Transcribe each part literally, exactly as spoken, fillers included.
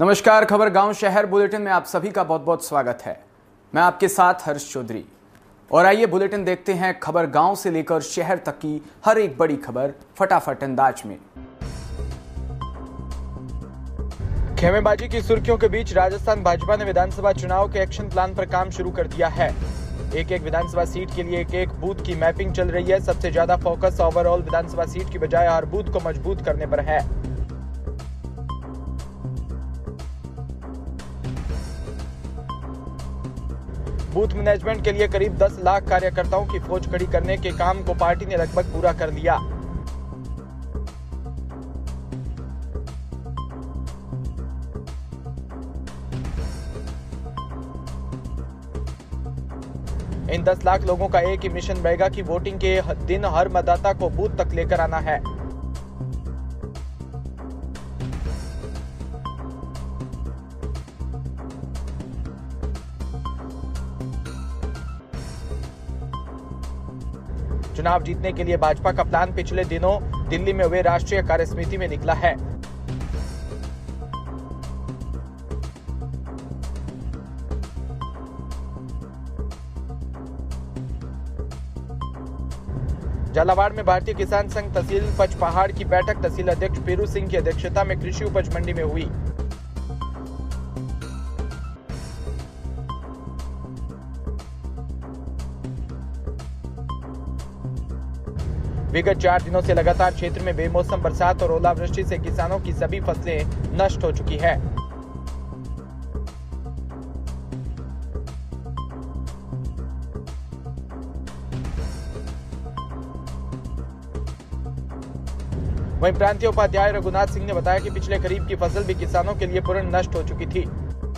नमस्कार, खबर गांव शहर बुलेटिन में आप सभी का बहुत बहुत स्वागत है। मैं आपके साथ हर्ष चौधरी और आइए बुलेटिन देखते हैं खबर गांव से लेकर शहर तक की हर एक बड़ी खबर फटाफट अंदाज में। खेमेबाजी की सुर्खियों के बीच राजस्थान भाजपा ने विधानसभा चुनाव के एक्शन प्लान पर काम शुरू कर दिया है। एक एक विधानसभा सीट के लिए एक एक बूथ की मैपिंग चल रही है। सबसे ज्यादा फोकस ओवरऑल विधानसभा सीट की बजाय हर बूथ को मजबूत करने पर है। बूथ मैनेजमेंट के लिए करीब दस लाख कार्यकर्ताओं की फौज खड़ी करने के काम को पार्टी ने लगभग पूरा कर लिया। इन दस लाख लोगों का एक ही मिशन रहेगा कि वोटिंग के दिन हर मतदाता को बूथ तक लेकर आना है। चुनाव जीतने के लिए भाजपा का प्लान पिछले दिनों दिल्ली में हुए राष्ट्रीय कार्यसमिति में निकला है। झालावाड़ में भारतीय किसान संघ तहसील पचपहाड़ की बैठक तहसील अध्यक्ष पीरू सिंह की अध्यक्षता में कृषि उपज मंडी में हुई। विगत चार दिनों से लगातार क्षेत्र में बेमौसम बरसात और ओलावृष्टि से किसानों की सभी फसलें नष्ट हो चुकी है। वहीं प्रांतीय उपाध्याय रघुनाथ सिंह ने बताया कि पिछले खरीफ की फसल भी किसानों के लिए पूर्ण नष्ट हो चुकी थी।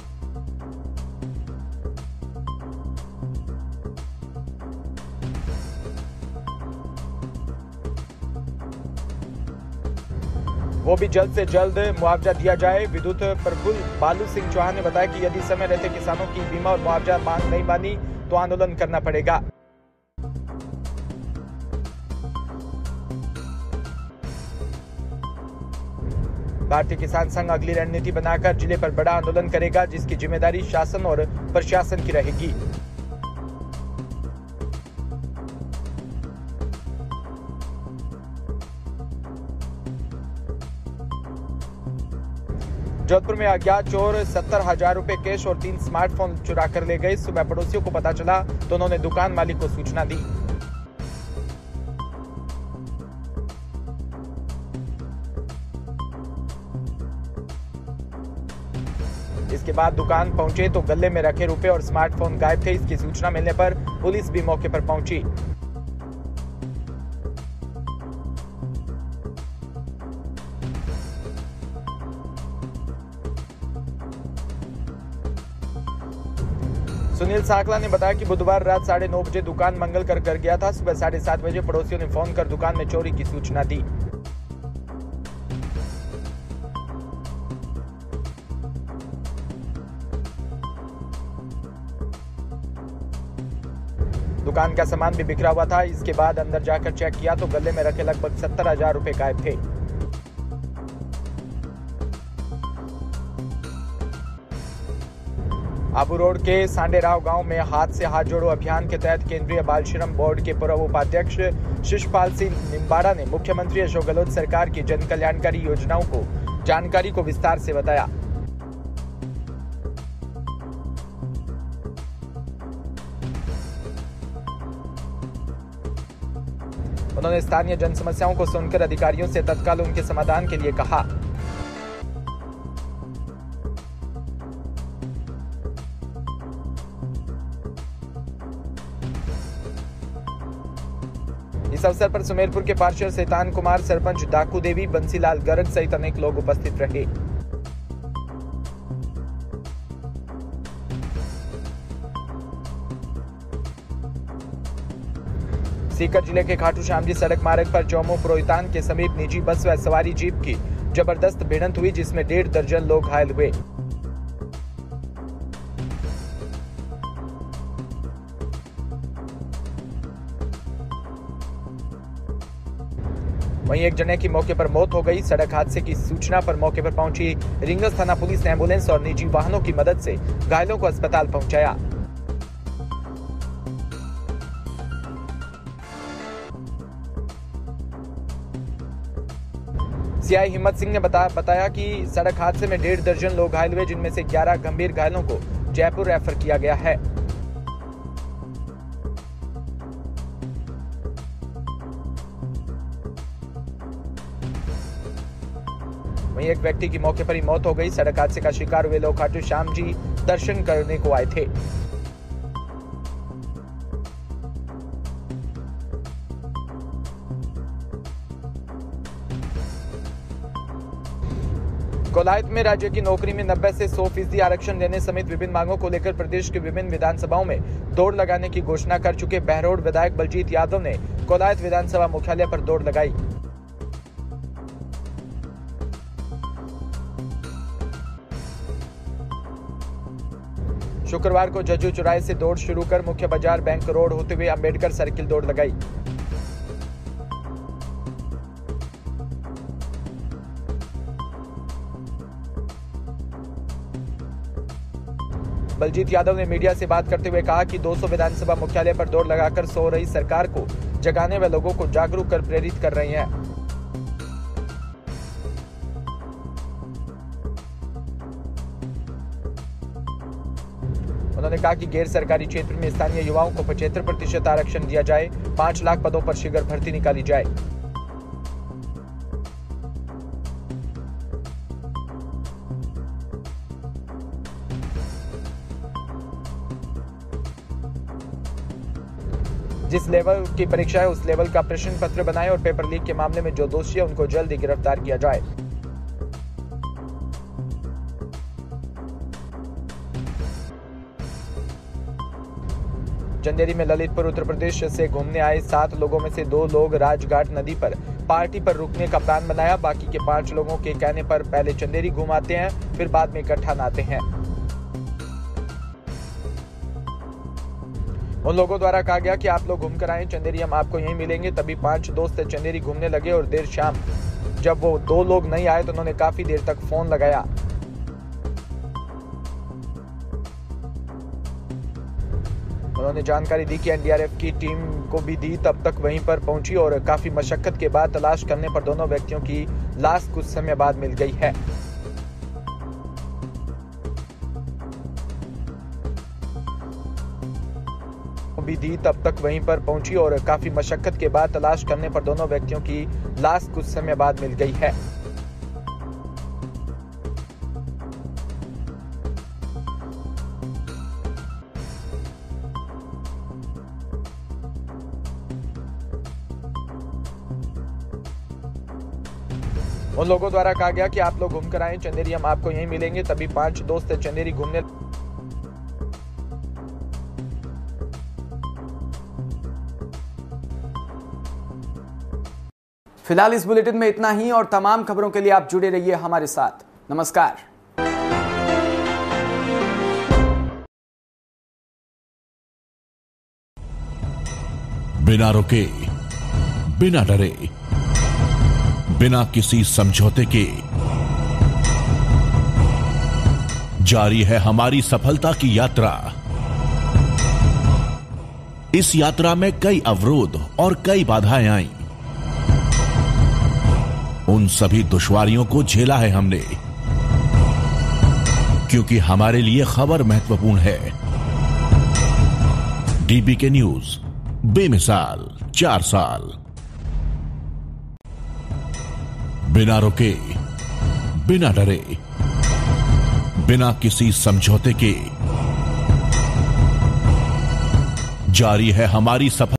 वो भी जल्द से जल्द मुआवजा दिया जाए। विद्युत प्रफुल्ल बालू सिंह चौहान ने बताया कि यदि समय रहते किसानों की बीमा और मुआवजा मांग नहीं मानी तो आंदोलन करना पड़ेगा। भारतीय किसान संघ अगली रणनीति बनाकर जिले पर बड़ा आंदोलन करेगा, जिसकी जिम्मेदारी शासन और प्रशासन की रहेगी। जोधपुर में अज्ञात चोर सत्तर हजार रुपए कैश और तीन स्मार्टफोन चुरा कर ले गए। सुबह पड़ोसियों को पता चला तो उन्होंने दुकान मालिक को सूचना दी। इसके बाद दुकान पहुंचे तो गले में रखे रुपए और स्मार्टफोन गायब थे। इसकी सूचना मिलने पर पुलिस भी मौके पर पहुंची। सुनील साकला ने बताया कि बुधवार रात साढ़े नौ बजे दुकान मंगल कर कर गया था। सुबह साढ़े सात बजे पड़ोसियों ने फोन कर दुकान में चोरी की सूचना दी। दुकान का सामान भी बिखरा हुआ था। इसके बाद अंदर जाकर चेक किया तो गले में रखे लगभग सत्तर हजार रुपए गायब थे। आबू रोड के सांडेराव गांव में हाथ से हाथ जोड़ो अभियान के तहत केंद्रीय बाल श्रम बोर्ड के पूर्व उपाध्यक्ष शिशपाल सिंह निम्बाड़ा ने मुख्यमंत्री अशोक गहलोत सरकार की जन कल्याणकारी योजनाओं को जानकारी को विस्तार से बताया। उन्होंने स्थानीय जन समस्याओं को सुनकर अधिकारियों से तत्काल उनके समाधान के लिए कहा। इस अवसर पर सुमेरपुर के पार्षद शैतान कुमार, सरपंच डाकू देवी, बंसीलाल गर्ग सहित अनेक लोग उपस्थित रहे। सीकर जिले के खाटू श्यामजी सड़क मार्ग पर चौमू पुरोहितान के समीप निजी बस व सवारी जीप की जबरदस्त भिड़ंत हुई, जिसमें डेढ़ दर्जन लोग घायल हुए। वहीं एक जने की मौके पर मौत हो गई। सड़क हादसे की सूचना पर मौके पर पहुंची रिंगस थाना पुलिस ने एम्बुलेंस और निजी वाहनों की मदद से घायलों को अस्पताल पहुंचाया। सीआई हिम्मत सिंह ने बता, बताया कि सड़क हादसे में डेढ़ दर्जन लोग घायल हुए, जिनमें से ग्यारह गंभीर घायलों को जयपुर रेफर किया गया है। वहीं एक व्यक्ति की मौके पर ही मौत हो गई। सड़क हादसे का शिकार हुए लोग खाटू श्याम जी दर्शन करने को आए थे। कोलायत में राज्य की नौकरी में नब्बे से सौ फीसदी आरक्षण देने समेत विभिन्न मांगों को लेकर प्रदेश के विभिन्न विधानसभाओं में दौड़ लगाने की घोषणा कर चुके बहरोड विधायक बलजीत यादव ने कोलायत विधानसभा मुख्यालय पर दौड़ लगाई। शुक्रवार को जज्जू चौराहे से दौड़ शुरू कर मुख्य बाजार बैंक रोड होते हुए अंबेडकर सर्किल दौड़ लगाई। बलजीत यादव ने मीडिया से बात करते हुए कहा कि दो सौ विधानसभा मुख्यालय पर दौड़ लगाकर सो रही सरकार को जगाने व लोगों को जागरूक कर प्रेरित कर रहे हैं। उन्होंने कहा कि गैर सरकारी क्षेत्र में स्थानीय युवाओं को पचहत्तर प्रतिशत आरक्षण दिया जाए, पांच लाख पदों पर शीघ्र भर्ती निकाली जाए। जिस लेवल की परीक्षा है उस लेवल का प्रश्न पत्र बनाए और पेपर लीक के मामले में जो दोषी है उनको जल्द ही गिरफ्तार किया जाए। चंदेरी में ललितपुर उत्तर प्रदेश से घूमने आए सात लोगों में से दो लोग राजघाट नदी पर पार्टी पर रुकने का प्लान बनाया। बाकी के पांच लोगों के कहने पर पहले चंदेरी घूम आते हैं, फिर बाद में इकट्ठा नहाते हैं। उन लोगों द्वारा कहा गया कि आप लोग घूम कर आए, चंदेरी हम आपको यहीं मिलेंगे। तभी पांच दोस्त चंदेरी घूमने लगे और देर शाम जब वो दो लोग नहीं आए तो उन्होंने काफी देर तक फोन लगाया। उन्होंने जानकारी दी कि एनडीआरएफ की टीम को भी दी, तब तक वहीं पर पहुंची और काफी मशक्कत के बाद तलाश करने पर दोनों व्यक्तियों की लाश कुछ समय बाद मिल गई है। भी दी तब तक वहीं पर पहुंची और काफी मशक्कत के बाद तलाश करने पर दोनों व्यक्तियों की लाश कुछ समय बाद मिल गई है। उन लोगों द्वारा कहा गया कि आप लोग घूम कर आए, चंदेरी हम आपको यहीं मिलेंगे। तभी पांच दोस्त चंदेरी घूमने फिलहाल इस बुलेटिन में इतना ही और तमाम खबरों के लिए आप जुड़े रहिए हमारे साथ। नमस्कार। बिना रुके, बिना डरे, बिना किसी समझौते के जारी है हमारी सफलता की यात्रा। इस यात्रा में कई अवरोध और कई बाधाएं आईं। उन सभी दुश्वारियों को झेला है हमने, क्योंकि हमारे लिए खबर महत्वपूर्ण है। डीबीके न्यूज, बेमिसाल चार साल। बिना रुके, बिना डरे, बिना किसी समझौते के जारी है हमारी सफलता।